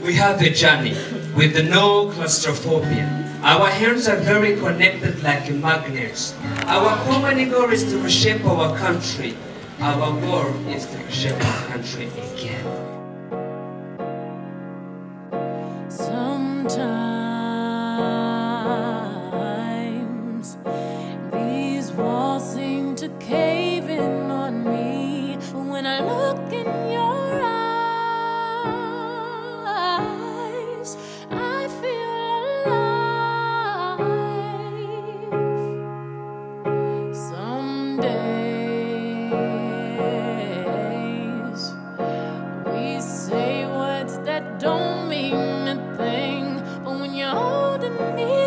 We have a journey with no claustrophobia. Our hands are very connected like magnets. Our common goal is to reshape our country. Our goal is to reshape our country again. Sometimes these walls seem to cave in on me. When I look in your eyes, I feel alive. Some days we say words that don't mean a thing, but when you're holding me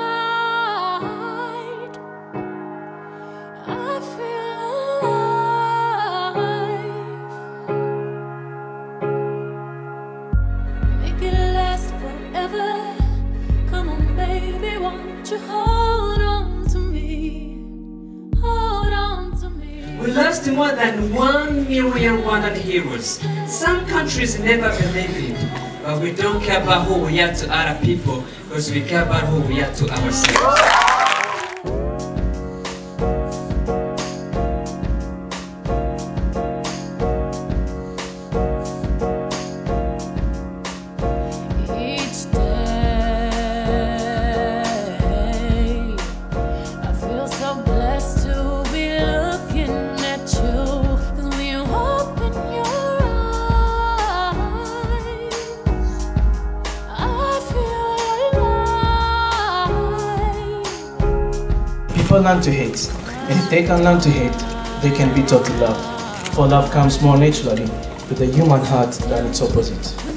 tight, I feel alive. Make it last forever. Come on, baby, won't you hold on to me? Hold on to me. We lost more than 1 million Rwandan heroes. Some countries never believe it, but we don't care about who we are to other people, because we care about who we are to ourselves. Each day, I feel so blessed to be looking at you. 'Cause when you open your eyes, I feel alive. People learn to hate, and if they can learn to hate, they can be taught to love. For love comes more naturally with the human heart than its opposite.